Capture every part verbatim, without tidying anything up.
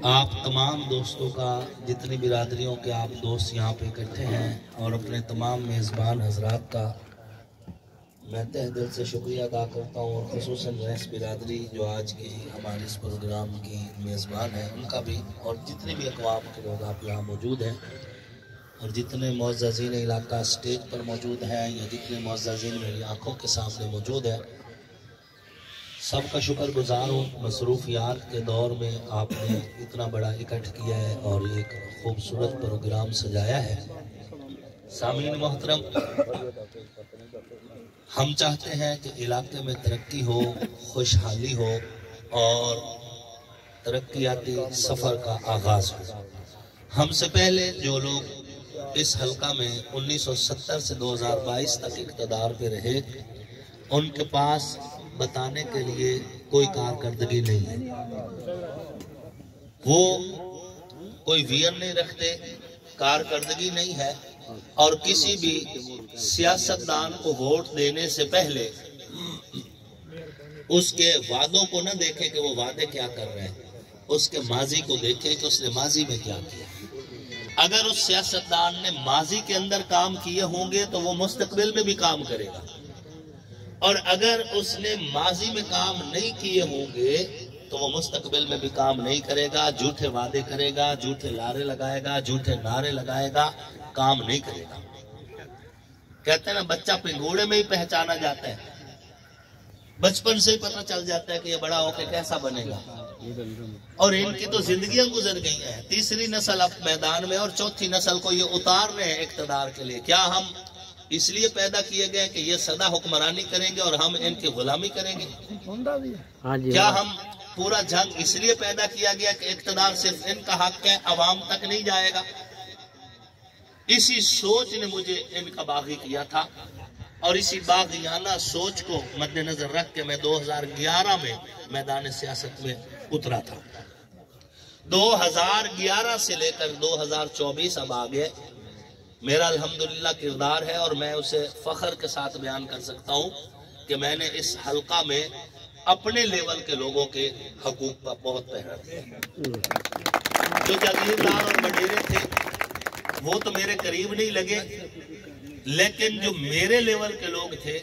آپ تمام دوستوں کا، جتنی برادریوں کے آپ دوست یہاں پہ اکٹھے ہیں، اور اپنے تمام میزبان حضرات کا میں تہ دل سے شکریہ ادا کرتا ہوں، اور خصوصاً ریس برادری جو آج کی ہمارے اس پروگرام کی میزبان ہے، ان کا بھی، اور جتنے بھی اقوام کے لوگ آپ یہاں موجود ہیں، اور جتنے معززین علاقہ اسٹیج پر موجود ہیں، یا جتنے معززین میری آنکھوں کے سامنے موجود ہیں، سب کا شکر گزار ہوں۔ مصروفیات کے دور میں آپ نے اتنا بڑا اکٹھ کیا ہے اور ایک خوبصورت پروگرام سجایا ہے۔ سامعین محترم، ہم چاہتے ہیں کہ علاقے میں ترقی ہو، خوشحالی ہو، اور ترقیاتی سفر کا آغاز ہو۔ ہم سے پہلے جو لوگ اس حلقہ میں انیس سو ستر سے دو ہزار بائیس تک اقتدار پہ رہے، ان کے پاس بتانے کے لیے کوئی کارکردگی نہیں ہے۔ وہ کوئی ویژن نہیں رکھتے، کارکردگی نہیں ہے، اور کسی بھی سیاستدان کو ووٹ دینے سے پہلے اس کے وعدوں کو نہ دیکھے کہ وہ وعدے کیا کر رہے ہیں، اس کے ماضی کو دیکھے کہ اس نے ماضی میں کیا کیا۔ اگر اس سیاستدان نے ماضی کے اندر کام کیے ہوں گے تو وہ مستقبل میں بھی کام کرے گا، اور اگر اس نے ماضی میں کام نہیں کیے ہوں گے تو وہ مستقبل میں بھی کام نہیں کرے گا، جھوٹے وعدے کرے گا، جھوٹے لارے لگائے گا، جھوٹے نعرے لگائے گا، کام نہیں کرے گا۔ کہتے ہیں نا، بچہ پنگوڑے میں ہی پہچانا جاتا ہے، بچپن سے ہی پتہ چل جاتا ہے کہ یہ بڑا ہو کے کیسا بنے گا، اور ان کی تو زندگیاں گزر گئی ہیں۔ تیسری نسل اب میدان میں، اور چوتھی نسل کو یہ اتار رہے ہیں اقتدار کے لیے۔ کیا ہم اس لیے پیدا کیے گئے کہ یہ سدا حکمرانی کریں گے اور ہم ان کی غلامی کریں گے؟ کیا ہم پورا جنگ اس لیے پیدا کیا گیا کہ اقتدار صرف ان کا حق ہے، عوام تک نہیں جائے گا؟ اسی سوچ نے مجھے ان کا باغی کیا تھا، اور اسی باغیانہ سوچ کو مد نظر رکھ کے میں دو ہزار گیارہ میں میدان سیاست میں اترا تھا۔ دو ہزار گیارہ سے لے کر دو ہزار چوبیس اب آگے میرا الحمدللہ کردار ہے، اور میں اسے فخر کے ساتھ بیان کر سکتا ہوں کہ میں نے اس حلقہ میں اپنے لیول کے لوگوں کے حقوق کا بہت پہرا دیا۔ جو جاگیردار اور وڈیرے تھے وہ تو میرے قریب نہیں لگے، لیکن جو میرے لیول کے لوگ تھے،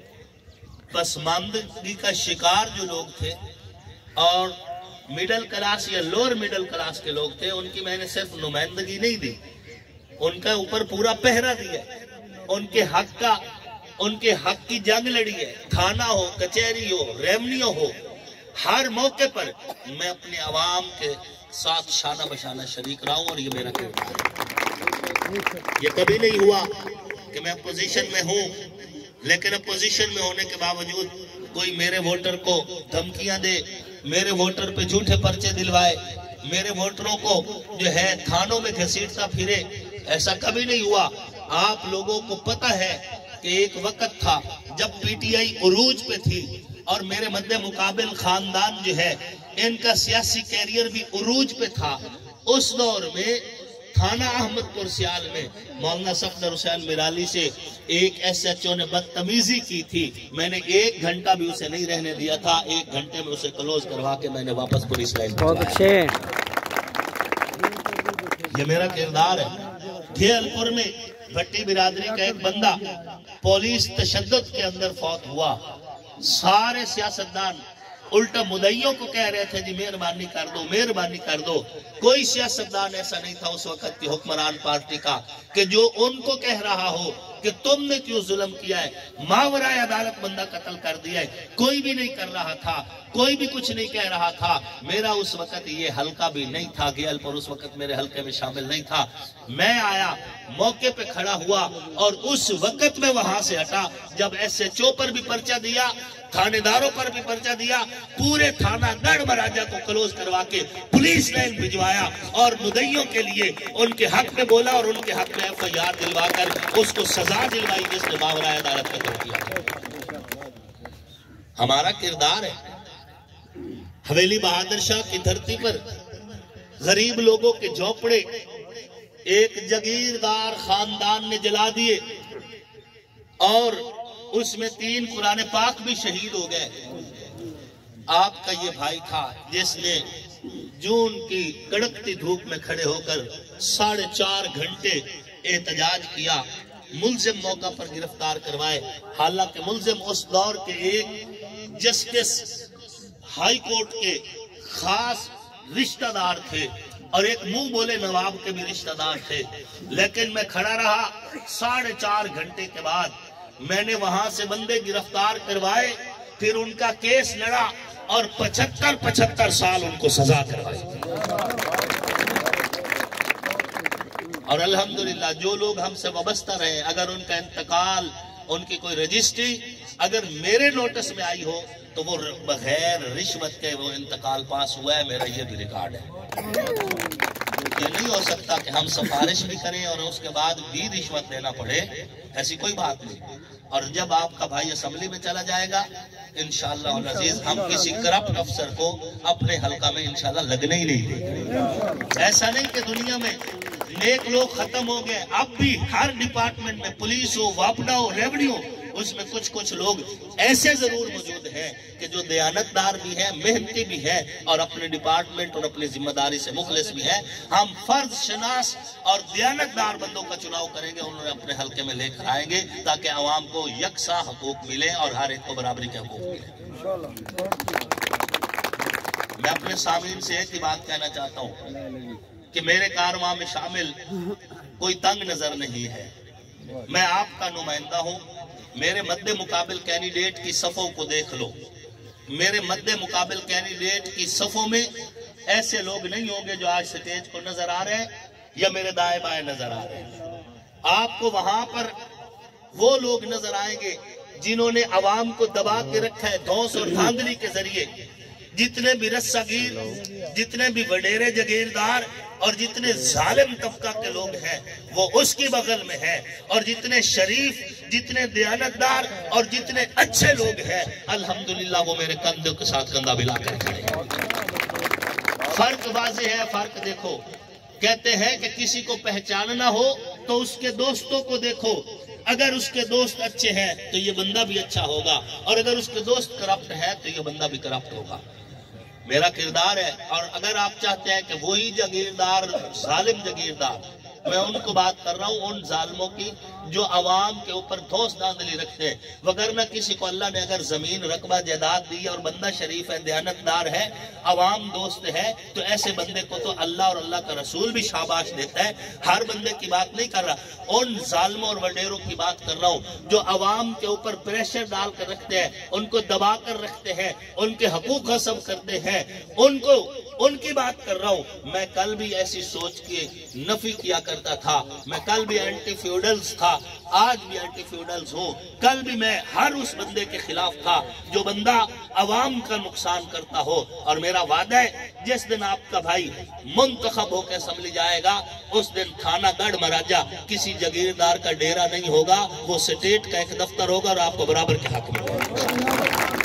پسماندگی کا شکار جو لوگ تھے، اور مڈل کلاس یا لوور مڈل کلاس کے لوگ تھے، ان کی میں نے صرف نمائندگی نہیں دی، ان کا اوپر پورا پہرا دیا، ان کے حق کا ان کے حق کی جنگ لڑی ہے۔ تھانہ ہو، کچہری ہو، ریونیو ہو، ہر موقع پر میں اپنے عوام کے ساتھ شانہ بشانہ شریک رہا ہوں، اور یہ میرا کردار ہے۔ یہ کبھی نہیں ہوا کہ میں اپوزیشن میں ہوں، لیکن اپوزیشن میں ہونے کے باوجود کوئی میرے ووٹر کو دھمکیاں دے، میرے ووٹر پہ جھوٹے پرچے دلوائے، میرے ووٹروں کو جو ہے تھانوں میں گھسیٹتا پھرے۔ ایسا کبھی نہیں ہوا۔ آپ لوگوں کو پتہ ہے کہ ایک وقت تھا جب پی ٹی آئی عروج پہ تھی، اور میرے مد مقابل خاندان جو ہے ان کا سیاسی کیریئر بھی عروج پہ تھا۔ اس دور میں تھانہ احمد پور سیال میں مولانا صفدر حسین میرالی سے ایک ایس ایچ او نے بدتمیزی کی تھی، میں نے ایک گھنٹہ بھی اسے نہیں رہنے دیا تھا، ایک گھنٹے میں اسے کلوز کروا کے میں نے واپس پولیس لائن بہت اچھے۔ یہ میرا کردار ہے۔ گھیل پور میں بھٹی برادری کا ایک بندہ پولیس تشدد کے اندر فوت ہوا، سارے سیاستدان الٹا مدعیوں کو کہہ رہے تھے جی مہربانی کر دو، مہربانی کر دو۔ کوئی سیاستدان ایسا نہیں تھا اس وقت کی حکمران پارٹی کا کہ جو ان کو کہہ رہا ہو کہ تم نے کیوں ظلم کیا ہے، ماورائے عدالت بندہ قتل کر دیا ہے۔ کوئی بھی نہیں کر رہا تھا، کوئی بھی کچھ نہیں کہہ رہا تھا۔ میرا اس وقت یہ حلقہ بھی نہیں تھا، گیل پر اس وقت میرے حلقے میں شامل نہیں تھا۔ میں آیا، موقع پہ کھڑا ہوا، اور اس وقت میں وہاں سے ہٹا جب ایس ایچ او پر بھی پرچہ دیا، تھانے داروں پر بھی پرچہ دیا، پورے تھانہ گڑھ مراجہ کو کلوز کروا کے پولیس لائن بھجوایا، اور مدعیوں کے لیے ان کے حق میں بولا، اور ان کے حق میں ایف آئی آر دلوا کر اس کو سزا دلوائی جس نے ماورائے عدالت قتل کیا۔ ہمارا کردار ہے۔ حویلی بہادر شاہ کی دھرتی پر غریب لوگوں کے جھونپڑے ایک جاگیردار خاندان نے جلا دیے، اور اس میں تین قرآن پاک بھی شہید ہو گئے۔ آپ کا یہ بھائی تھا جس نے जून की कड़कती धूप में खड़े होकर साढ़े चार घंटे एहतजाज किया, मुल्जिम मौका पर गिरफ्तार करवाए। हालांकि मुल्जिम उस दौर के एक जस्टिस हाई कोर्ट के खास रिश्तेदार थे और एक मुंह बोले नवाब के भी रिश्तेदार थे, लेकिन मैं खड़ा रहा। साढ़े चार घंटे के बाद मैंने वहां से बंदे गिरफ्तार करवाए, फिर उनका केस लड़ा और पचहत्तर पचहत्तर साल उनको सजा करवाई। और अल्हम्दुलिल्लाह जो लोग हमसे वाबस्ता रहे, अगर उनका इंतकाल, उनकी कोई रजिस्ट्री अगर मेरे नोटिस में आई हो तो वो बगैर रिश्वत के वो इंतकाल पास हुआ है, मेरा ये भी रिकॉर्ड है। ये नहीं हो सकता कि हम सिफारिश भी करें और उसके बाद भी रिश्वत देना पड़े, ऐसी कोई बात नहीं। और जब आपका भाई असेंबली में चला जाएगा इंशाअल्लाह अज़ीज, हम किसी करप्ट अफसर को अपने हल्का में इंशाअल्लाह लगने ही नहीं देंगे। ऐसा नहीं कि दुनिया में नेक लोग खत्म हो गए, अब भी हर डिपार्टमेंट में, पुलिस हो, वापडा हो, रेवन्यू हो, उसमें कुछ कुछ लोग ऐसे जरूर मौजूद हैं कि जो दयानतदार भी हैं, मेहनती भी हैं और अपने डिपार्टमेंट और अपनी जिम्मेदारी से मुखलिस भी हैं। हम फर्ज शनास और दयानतदार बंदों का चुनाव करेंगे, उन्हें अपने हल्के में लेकर आएंगे ताकि आवाम को यकसा हकूक मिले और हर एक को बराबरी के हकूक मिले। मैं अपने सामीन से एक ही बात कहना चाहता हूँ कि मेरे कारवां में शामिल कोई तंग नजर नहीं है। मैं आपका नुमाइंदा हूँ। मेरे मद्दे मुकाबिल कैंडिडेट की सफ़ों को देख लो। मेरे मद्दे मुकाबिल कैंडिडेट की सफ़ों में ऐसे लोग नहीं होंगे जो आज स्टेज को नजर आ रहे हैं या मेरे दाएं बाएं नजर आ रहे हैं। आपको वहां पर वो लोग नजर आएंगे जिन्होंने अवाम को दबा के रखा है धौंस और धांधली के जरिए। जितने भी रस्सागीर, जितने भी वडेरे जगीरदार और जितने जालिम तबका के लोग हैं वो उसकी बगल में है, और जितने शरीफ, जितने दयानतदार और जितने अच्छे लोग हैं अल्हम्दुलिल्लाह वो मेरे कंधे के साथ कंधा मिलाकर खड़े हैं। फर्क वाज़ेह है, फर्क देखो। कहते हैं कि किसी को पहचानना हो तो उसके दोस्तों को देखो। अगर उसके दोस्त अच्छे हैं तो ये बंदा भी अच्छा होगा, और अगर उसके दोस्त करप्ट है तो ये बंदा भी करप्ट होगा। मेरा किरदार है। और अगर आप चाहते हैं कि वही जगीरदार, जालिम जगीरदार, मैं उनको बात कर रहा हूँ, उन जालिमों की जो अवाम के ऊपर धौंस धांधली रखते हैं। वगरना किसी को अल्लाह ने अगर जमीन, रकबा, जायदाद दी है और बंदा शरीफ है, दयानतदार है, अवाम दोस्त है, तो ऐसे बंदे को तो अल्लाह और अल्लाह का रसूल भी शाबाश देता है। हर बंदे की बात नहीं कर रहा, उन जालिमों और वडेरों की बात कर रहा हूँ जो अवाम के ऊपर प्रेशर डाल कर रखते हैं, उनको दबा कर रखते हैं, उनके हकूक हसब करते हैं, उनको उनकी बात कर रहा हूँ। मैं कल भी ऐसी सोच के नफी किया करता था, मैं कल भी एंटी फ्यूडल्स था, आज भी एंटी फ्यूडल्स हूँ। कल भी मैं हर उस बंदे के खिलाफ था जो बंदा अवाम का नुकसान करता हो। और मेरा वादा है जिस दिन आपका भाई मुंतखब होकर असेंबली जाएगा उस दिन थाना गढ़ महाराजा किसी जगीरदार का डेरा नहीं होगा, वो स्टेट का एक दफ्तर होगा और आपको बराबर के हक में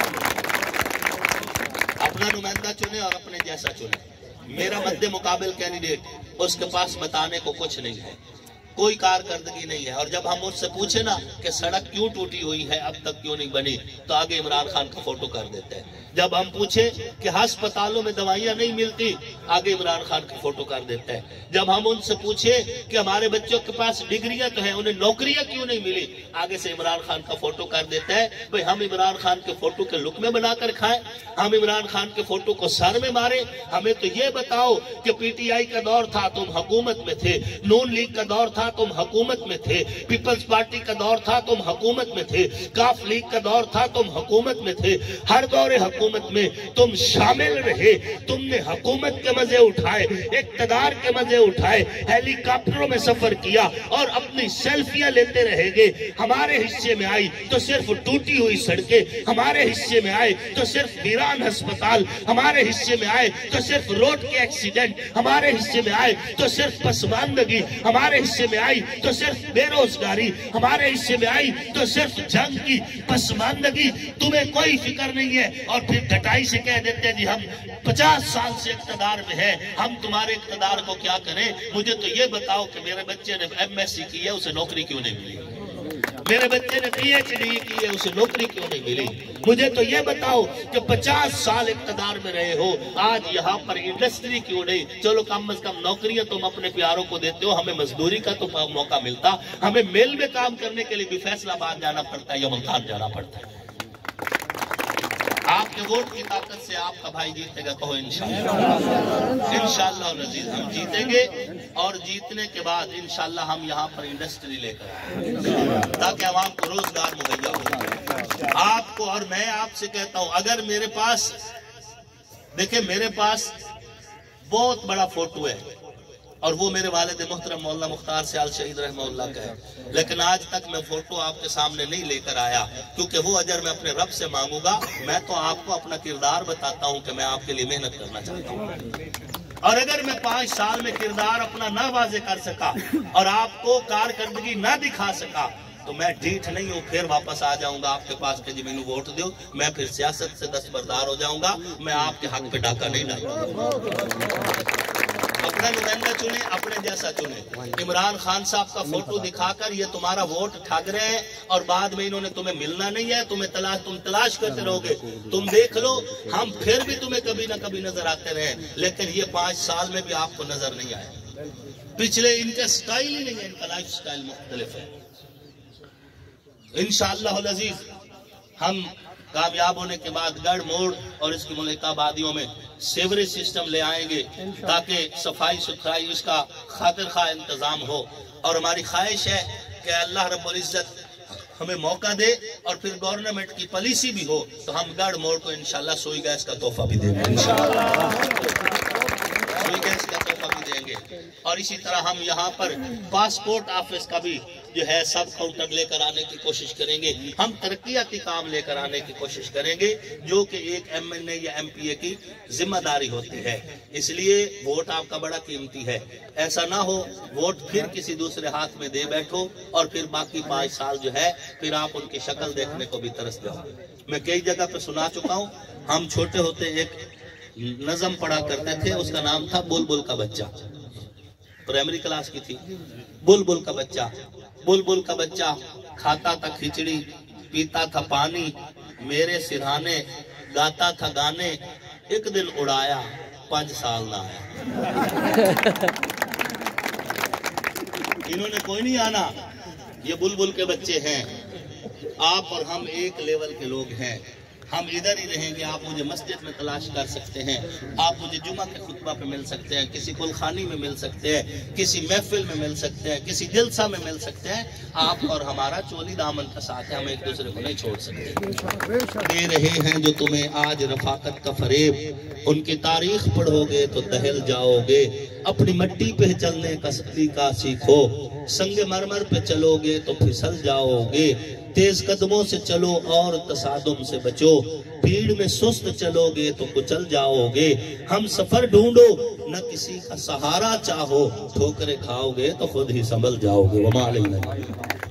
अपना नुमाइंदा चुने और अपने जैसा चुने। मेरा मद्दे मुकाबिल कैंडिडेट, उसके पास बताने को कुछ नहीं है, कोई कारकर्दगी नहीं है। और जब हम उससे पूछे ना कि सड़क क्यों टूटी हुई है, अब तक क्यों नहीं बनी, तो आगे इमरान खान का फोटो कर देते हैं। जब हम पूछे कि अस्पतालों में दवाइयां नहीं मिलती, आगे इमरान खान का फोटो कर देते हैं। जब हम उनसे पूछे कि हमारे बच्चों के पास डिग्रियां तो हैं, उन्हें नौकरियां क्यों नहीं मिली, आगे से इमरान खान का फोटो कर देता है। भाई हम इमरान खान के फोटो के लुक में बनाकर खाएं, हम इमरान खान के फोटो को सर में मारे। हमें तो ये बताओ कि पीटीआई का दौर था, तुम हुकूमत में थे, नून लीग का दौर था, तुम हुकूमत में थे, पीपल्स पार्टी का दौर था, तुम हुकूमत में थे, काफ लीग का दौर था, तुम हुकूमत में थे। हर दौरे हुकूमत में तुम शामिल रहे, तुमने हुकूमत के मजे उठाए, इक्तदार के मजे उठाए, हेलीकॉप्टरों में सफर किया और अपनी सेल्फियां लेते रहेंगे। हमारे हिस्से में आई तो सिर्फ टूटी हुई सड़कें, हमारे हिस्से में आए तो सिर्फ वीरान अस्पताल, हमारे हिस्से में आए तो सिर्फ रोड के एक्सीडेंट, हमारे हिस्से में आए तो सिर्फ पसमानदगी, हमारे हिस्से में आई तो सिर्फ बेरोजगारी, हमारे हिस्से में आई तो सिर्फ जंग की पसमानदगी। तुम्हें कोई फिक्र नहीं है और फिर घटाई से कह देते हैं जी हम पचास साल से इक्तदार में है, हम तुम्हारे इक्तदार को क्या करें। मुझे तो ये बताओ कि मेरे बच्चे ने एमएससी की है, उसे नौकरी क्यों नहीं मिली। میرے بچے نے پی ایچ ڈی کی ہے، اسے نوکری کیوں نہیں ملی؟ مجھے تو یہ بتاؤ کہ پچاس سال اقتدار میں رہے ہو، آج یہاں پر انڈسٹری کیوں نہیں؟ چلو کم از کم نوکریاں تم اپنے پیاروں کو دیتے ہو، ہمیں مزدوری کا تو موقع ملتا، ہمیں میل میں کام کرنے کے لیے بھی فیصلہ آباد جانا پڑتا ہے یا ملتان جانا پڑتا ہے۔ آپ کے ووٹ کی طاقت سے آپ کا بھائی جیتے گا، کہو انشاءاللہ انشاءاللہ العزیز ہم جیتیں گے، اور جیتنے کے بعد انشاءاللہ ہم یہاں پر انڈسٹری لے کر آئیں تاکہ عوام کو روزگار مہیا ہو۔ آپ کو اور میں آپ سے کہتا ہوں، اگر میرے پاس دیکھیں میرے پاس بہت بڑا فوٹو ہے، اور وہ میرے والد محترم مولانا مختار سیال شہید رحمہ اللہ کا ہے، لیکن آج تک میں فوٹو آپ کے سامنے نہیں لے کر آیا، کیونکہ وہ اجر میں اپنے رب سے مانگوں گا۔ میں تو آپ کو اپنا کردار بتاتا ہوں کہ میں آپ کے لیے محنت کرنا چاہتا ہوں، اور اگر میں پانچ سال میں کردار اپنا نہ واضح کر سکا اور آپ کو کارکردگی نہ دکھا سکا تو میں ڈھیٹ نہیں ہوں، پھر واپس آ جاؤں گا آپ کے پاس کہ جی میں نے ووٹ دیو، میں پھر سیاست سے دستبردار ہو جاؤں گا، میں آپ کے حق پہ ڈاکہ نہیں ڈالوں گا۔ اپنا نمائندہ چنیں، اپنے جیسا چنیں۔ عمران خان صاحب کا فوٹو دکھا کر یہ تمہارا ووٹ ٹھگ رہے ہیں، اور بعد میں انہوں نے تمہیں ملنا نہیں ہے، تمہیں تلاش تم تلاش کرتے رہو گے، تم دیکھ لو ہم پھر بھی تمہیں کبھی نہ کبھی نظر آتے رہے، لیکن یہ پانچ سال میں بھی آپ کو نظر نہیں آئے۔ پچھلے ان کا سٹائل ہی نہیں ہے، ان کا لائف سٹائل مختلف ہے۔ انشاءاللہ العزیز ہم کامیاب ہونے کے بعد گڑھ موڑ اور اس کی ملکہ آبادیوں میں سیوریج سسٹم لے آئیں گے تاکہ صفائی ستھرائی اس کا خاطر خواہ انتظام ہو، اور ہماری خواہش ہے کہ اللہ رب العزت ہمیں موقع دے اور پھر گورنمنٹ کی پالیسی بھی ہو تو ہم گڑھ موڑ کو انشاءاللہ سوئی گیس کا تحفہ بھی دیں گے، انشاءاللہ سوئی گیس کا تحفہ بھی دیں گے۔ اور اسی طرح ہم یہاں پر پاسپورٹ آفس کا بھی جو ہے سب کاؤنٹر لے کر آنے کی کوشش کریں گے، ہم ترقیاتی کام لے کر آنے کی کوشش کریں گے جو کہ ایک ایم این اے یا ایم پی اے کی ذمہ داری ہوتی ہے۔ اس لیے ووٹ آپ کا بڑا قیمتی ہے، ایسا نہ ہو ووٹ پھر کسی دوسرے ہاتھ میں دے بیٹھو اور پھر باقی پانچ سال جو ہے پھر آپ ان کی شکل دیکھنے کو بھی ترس جاؤ۔ میں کئی جگہ پہ سنا چکا ہوں، ہم چھوٹے ہوتے ایک نظم پڑھا کرتے تھے، اس کا نام تھا بلبل کا بچہ، پرائمری کلاس کی تھی۔ بلبل کا بچہ، بلبل کا بچہ کھاتا تھا کھچڑی، پیتا تھا پانی، میرے سرہانے گاتا تھا گانے، ایک دن اڑایا پانچ سال نہ آیا۔ انہوں نے کوئی نہیں آنا، یہ بلبل کے بچے ہیں۔ آپ اور ہم ایک لیول کے لوگ ہیں، ہم ادھر ہی رہیں گے۔ آپ مجھے مسجد میں تلاش کر سکتے ہیں، آپ مجھے جمعہ کے خطبہ پہ مل سکتے ہیں، کسی گلخانی میں مل سکتے ہیں، کسی محفل میں مل سکتے ہیں، کسی جلسہ میں مل سکتے ہیں۔ آپ اور ہمارا چولی دامن کا ساتھ ہے، ہم ایک دوسرے کو نہیں چھوڑ سکتے۔ دے رہے ہیں جو تمہیں آج رفاقت کا فریب، ان کی تاریخ پڑھو گے تو دہل جاؤ گے۔ اپنی مٹی پہ چلنے کا سلیقہ سیکھو، سنگ مرمر پہ چلو گے تو پھسل جاؤ گے۔ تیز قدموں سے چلو اور تصادم سے بچو، بھیڑ میں سست چلو گے تو کچل جاؤ گے۔ ہم سفر ڈھونڈو نہ کسی کا سہارا چاہو، ٹھوکریں کھاؤ گے تو خود ہی سنبھل جاؤ گے۔ وما علینا۔